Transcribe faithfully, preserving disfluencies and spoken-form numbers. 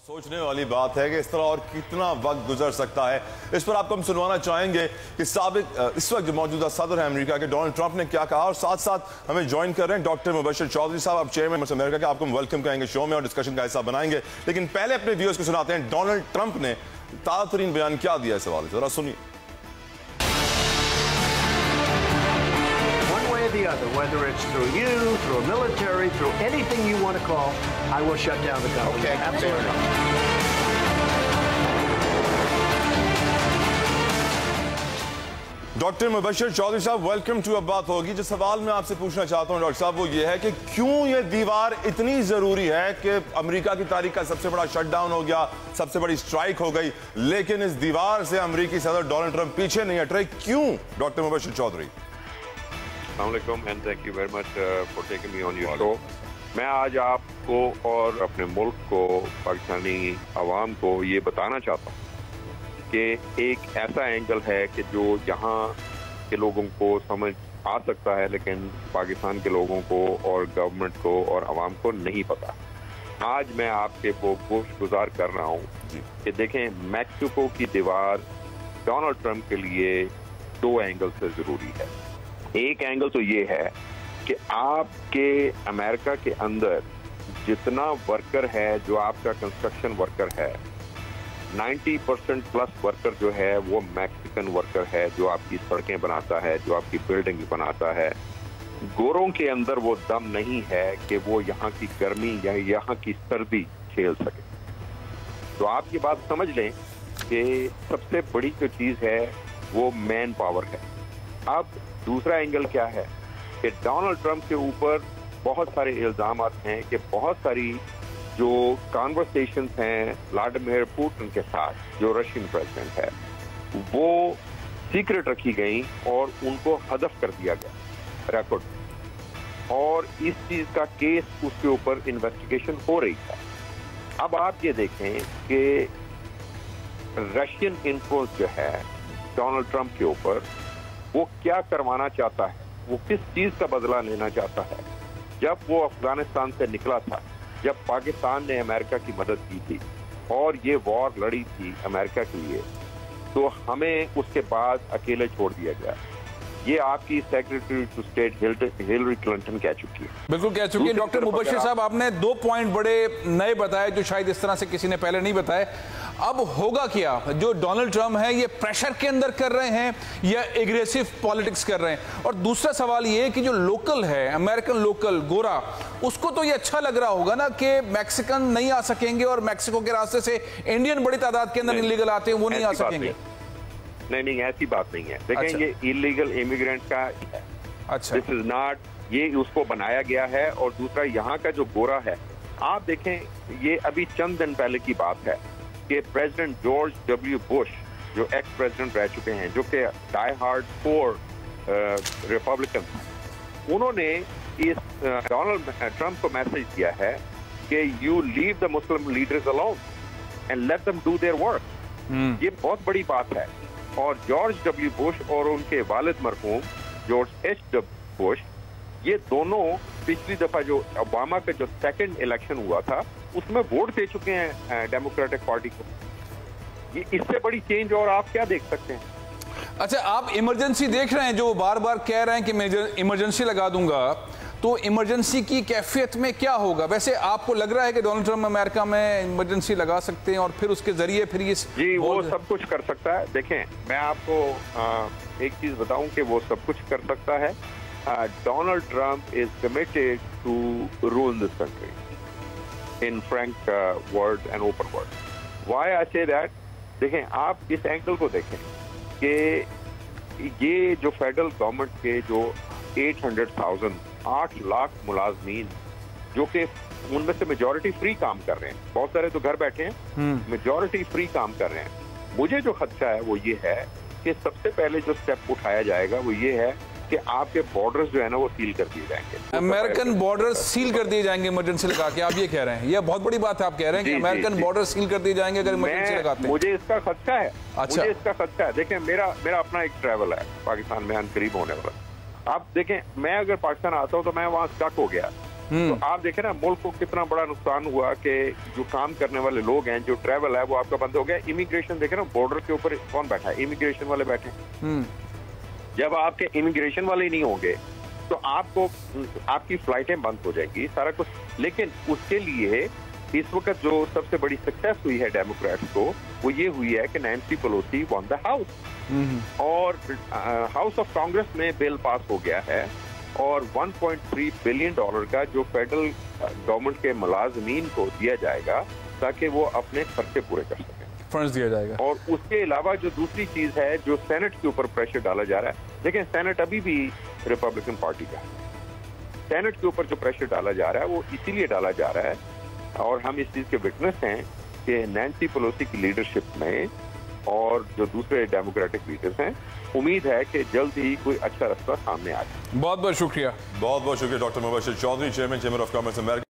सोचने वाली बात है कि इस तरह और कितना वक्त गुजर सकता है। इस पर आपको हम सुनवाना चाहेंगे कि साबिक इस वक्त जो मौजूदा सदर है अमेरिका के डोनाल्ड ट्रंप ने क्या कहा, और साथ साथ हमें ज्वाइन कर रहे हैं डॉक्टर मुबशिर चौधरी साहब, आप चेयरमैन अमेरिका के। आपको हम वेलकम करेंगे शो में और डिस्कशन का हिस्सा बनाएंगे, लेकिन पहले अपने व्यूअर्स को सुनाते हैं डोनाल्ड ट्रंप ने ताज़ा तरीन बयान क्या दिया इस हवाले से, जरा सुनिए। The other, whether it's through you, through a military, through anything you want to call, I will shut down the government. Okay, absolutely. Doctor Mubashir Chaudhry साहब, वेलकम टू। अब बात होगी, जो सवाल मैं आपसे पूछना चाहता हूं डॉक्टर साहब वो ये है कि क्यों ये दीवार इतनी जरूरी है कि अमेरिका की तारीख का सबसे बड़ा शटडाउन हो गया, सबसे बड़ी स्ट्राइक हो गई, लेकिन इस दीवार से अमेरिकी सदर डोनाल्ड ट्रंप पीछे नहीं हट रहे, क्यों डॉक्टर मुबशिर चौधरी? अस्सलामुअलैकुम and thank you very much for taking me on your show. मैं आज आपको और अपने मुल्क को, पाकिस्तानी आवाम को ये बताना चाहता हूँ कि एक ऐसा एंगल है कि जो यहाँ के लोगों को समझ आ सकता है, लेकिन पाकिस्तान के लोगों को और गवर्नमेंट को और आवाम को नहीं पता। आज मैं आपके वो गोश गुजार कर रहा हूँ कि देखें, मैक्सिको की दीवार डोनाल्ड ट्रंप के लिए दो एंगल से ज़रूरी है। एक एंगल तो ये है कि आपके अमेरिका के अंदर जितना वर्कर है, जो आपका कंस्ट्रक्शन वर्कर है, नब्बे परसेंट प्लस वर्कर जो है वो मैक्सिकन वर्कर है, जो आपकी सड़कें बनाता है, जो आपकी बिल्डिंग बनाता है। गोरों के अंदर वो दम नहीं है कि वो यहाँ की गर्मी या यहाँ की सर्दी झेल सके। तो आप ये बात समझ लें कि सबसे बड़ी जो चीज़ है वो मैन पावर है। अब दूसरा एंगल क्या है कि डोनाल्ड ट्रंप के ऊपर बहुत सारे इल्जाम हैं कि बहुत सारी जो कॉन्वर्सेशंस हैं व्लादिमीर पुतिन के साथ, जो रशियन प्रेसिडेंट है, वो सीक्रेट रखी गई और उनको हदफ कर दिया गया रिकॉर्ड, और इस चीज़ का केस उसके ऊपर इन्वेस्टिगेशन हो रही है। अब आप ये देखें कि रशियन इन्फ्लुएंस जो है डोनाल्ड ट्रंप के ऊपर, वो क्या करवाना चाहता है, वो किस चीज़ का बदला लेना चाहता है। जब वो अफगानिस्तान से निकला था, जब पाकिस्तान ने अमेरिका की मदद की थी और ये वॉर लड़ी थी अमेरिका के लिए, तो हमें उसके बाद अकेले छोड़ दिया गया। ये आपकी secretary to state Hillary Clinton कह चुकी है। बिल्कुल कह चुकी है। डॉक्टर मुबशिर साहब, आपने दो पॉइंट बड़े नए बताए जो शायद इस तरह से किसी ने पहले नहीं बताए। अब होगा क्या? जो डोनाल्ड ट्रंप है ये प्रेशर के अंदर कर रहे हैं या एग्रेसिव पॉलिटिक्स कर रहे हैं? और दूसरा सवाल ये है कि जो लोकल है, अमेरिकन लोकल गोरा, उसको तो ये अच्छा लग रहा होगा ना कि मैक्सिकन नहीं आ सकेंगे और मैक्सिको के रास्ते से इंडियन बड़ी तादाद के अंदर इलीगल आते हैं, वो नहीं आ सकेंगे। नहीं नहीं, ऐसी बात नहीं है। देखें, अच्छा। ये इलीगल इमिग्रेंट का है। अच्छा, दिस इज नॉट, ये उसको बनाया गया है। और दूसरा, यहाँ का जो गोरा है, आप देखें, ये अभी चंद दिन पहले की बात है कि प्रेसिडेंट जॉर्ज डब्ल्यू बुश, जो एक्स प्रेसिडेंट रह चुके हैं, जो कि डाई हार्ड फोर रिपब्लिकन, उन्होंने इस डोनाल्ड ट्रंप को मैसेज दिया है कि you leave the Muslim leaders alone and let them do their work. ये बहुत बड़ी बात है। और जॉर्ज डब्ल्यू बुश और उनके वालिद मरहूम जॉर्ज एच डब्ल्यू बुश, ये दोनों पिछली दफा जो ओबामा का जो सेकंड इलेक्शन हुआ था, उसमें वोट दे चुके हैं डेमोक्रेटिक पार्टी को। ये इससे बड़ी चेंज और आप क्या देख सकते हैं? अच्छा, आप इमरजेंसी देख रहे हैं, जो बार बार कह रहे हैं कि मैं इमरजेंसी लगा दूंगा, तो इमरजेंसी की कैफियत में क्या होगा? वैसे आपको लग रहा है कि डोनाल्ड ट्रंप अमेरिका में इमरजेंसी लगा सकते हैं और फिर उसके जरिए फिर ये जी वो सब कुछ कर सकता है। देखें, मैं आपको आ, एक चीज बताऊं कि वो सब कुछ कर सकता है। Donald Trump is committed to rule this country in frank word and open word. Why I say that? देखें, आप इस एंगल को देखें कि ये जो फेडरल गवर्नमेंट के जो आठ सौ हज़ार आठ लाख मुलाजमीन, जो कि उनमें से मेजॉरिटी फ्री काम कर रहे हैं, बहुत सारे तो घर बैठे हैं, मेजॉरिटी फ्री काम कर रहे हैं। मुझे जो खदशा है वो ये है कि सबसे पहले जो स्टेप उठाया जाएगा वो ये है कि आपके बॉर्डर्स जो है ना वो सील कर दिए जाएंगे। अमेरिकन बॉर्डर सील कर दिए जाएंगे इमरजेंसी लगा के, आप ये कह रहे हैं? ये बहुत बड़ी बात है, आप कह रहे हैं कि अमेरिकन बॉर्डर सील कर दिए जाएंगे अगर इमरजेंसी लगाते हैं। मुझे इसका खदशा है। अच्छा, मुझे इसका खदशा है। देखें, मेरा मेरा अपना एक ट्रैवल है पाकिस्तान में, करीब होने वाला। आप देखें, मैं अगर पाकिस्तान आता हूँ तो मैं वहाँ स्टक हो गया, तो आप देखें ना मुल्क को कितना बड़ा नुकसान हुआ कि जो काम करने वाले लोग हैं, जो ट्रैवल है वो आपका बंद हो गया। इमिग्रेशन देखे ना, बॉर्डर के ऊपर कौन बैठा है? इमिग्रेशन वाले बैठे। जब आपके इमिग्रेशन वाले नहीं होंगे तो आपको आपकी फ्लाइटें बंद हो जाएगी, सारा कुछ। लेकिन उसके लिए इस वक्त जो सबसे बड़ी सक्सेस हुई है डेमोक्रेट्स को, वो ये हुई है कि Nancy Pelosi won the house, और हाउस ऑफ कांग्रेस में बिल पास हो गया है और one point three billion dollar का जो फेडरल गवर्नमेंट के मुलाजमीन को दिया जाएगा ताकि वो अपने खर्चे पूरे कर सकें, फंड्स दिया जाएगा। और उसके अलावा जो दूसरी चीज है, जो सेनेट के ऊपर प्रेशर डाला जा रहा है, लेकिन सेनेट अभी भी रिपब्लिकन पार्टी का है। सेनेट के ऊपर जो प्रेशर डाला जा रहा है वो इसीलिए डाला जा रहा है, और हम इस चीज के विटनेस हैं कि नैंसी पेलोसी की लीडरशिप में और जो दूसरे डेमोक्रेटिक लीडर्स हैं, उम्मीद है कि जल्द ही कोई अच्छा रास्ता सामने आ जाए। बहुत बहुत शुक्रिया। बहुत बहुत शुक्रिया doctor Mubashir Chaudhry, chairman chamber of commerce America.